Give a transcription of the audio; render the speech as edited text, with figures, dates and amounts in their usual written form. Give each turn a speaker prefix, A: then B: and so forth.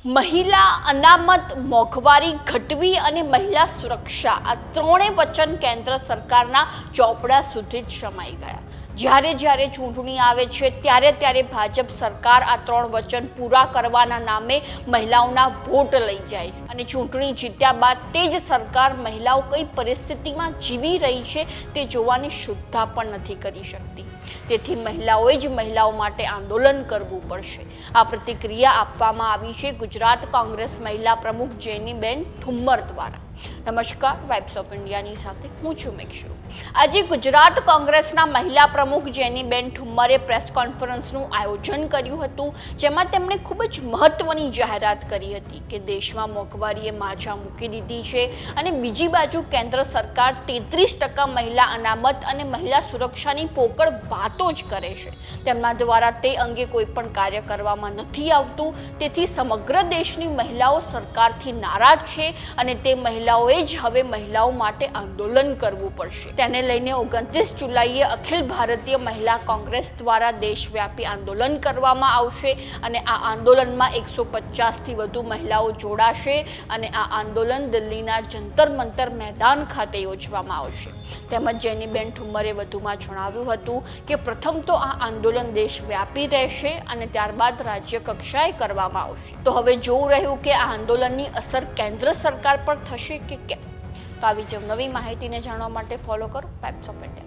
A: મહિલા અનામત, મોંઘવારી ઘટવી અને મહિલા સુરક્ષા આ ત્રણેય વચન કેન્દ્ર સરકારના ચોપડા સુધી જ સમાઈ ગયા। જ્યારે ચૂંટણી આવે છે ત્યારે ભાજપ સરકાર આ ત્રણ વચન પૂરા કરવાના નામે મહિલાઓના વોટ લઈ જાય છે અને ચૂંટણી જીત્યા બાદ તે જ સરકાર મહિલાઓ કઈ પરિસ્થિતિમાં જીવી રહી છે તે જોવાની સુદ્ધા પણ નથી કરી શકતી। તેથી મહિલાઓએ જ મહિલાઓ માટે આંદોલન કરવું પડશે। આ પ્રતિક્રિયા આપવામાં આવી છે ગુજરાત કોંગ્રેસ મહિલા પ્રમુખ જેનીબેન ઠુમ્મર દ્વારા। નમસ્કાર, વાઇબ્સ ઓફ ઇન્ડિયાની સાથે હું છું મેક્ષુ। આજે ગુજરાત કોંગ્રેસના મહિલા પ્રમુખ જેનીબેન ઠુમ્મરે પ્રેસ કોન્ફરન્સનું આયોજન કર્યું હતું, જેમાં તેમણે ખૂબ જ મહત્વની જાહેરાત કરી હતી કે દેશમાં મોંઘવારીએ માજા મૂકી દીધી છે અને બીજી બાજુ કેન્દ્ર સરકાર 33% મહિલા અનામત અને મહિલા સુરક્ષાની પોકળ વાતો જ કરે છે। તેમના દ્વારા તે અંગે કોઈ પણ કાર્ય કરવામાં નથી આવતું। તેથી સમગ્ર દેશની મહિલાઓ સરકારથી નારાજ છે અને તે મહિલાઓએ જ હવે મહિલાઓ માટે આંદોલન કરવું પડશે। તેને લઈને 29 જુલાઈએ અખિલ ભારતીય મહિલા કોંગ્રેસ દ્વારા દેશવ્યાપી આંદોલન કરવામાં આવશે અને આ આંદોલનમાં 150થી વધુ મહિલાઓ જોડાશે અને આ આંદોલન દિલ્હીના જંતર મંતર મેદાન ખાતે યોજવામાં આવશે। તેમજ જેનીબેન ઠુમ્મરે વધુમાં જણાવ્યું હતું કે પ્રથમ તો આ આંદોલન દેશવ્યાપી રહેશે અને ત્યારબાદ રાજ્ય કક્ષાએ કરવામાં આવશે। તો હવે જોવું રહ્યું કે આ આંદોલનની અસર કેન્દ્ર સરકાર પર થશે કે કેમ। તો આવી જ નવી માહિતીને જાણવા માટે ફોલો કરો વાઇબ્સ ઓફ ઇન્ડિયા।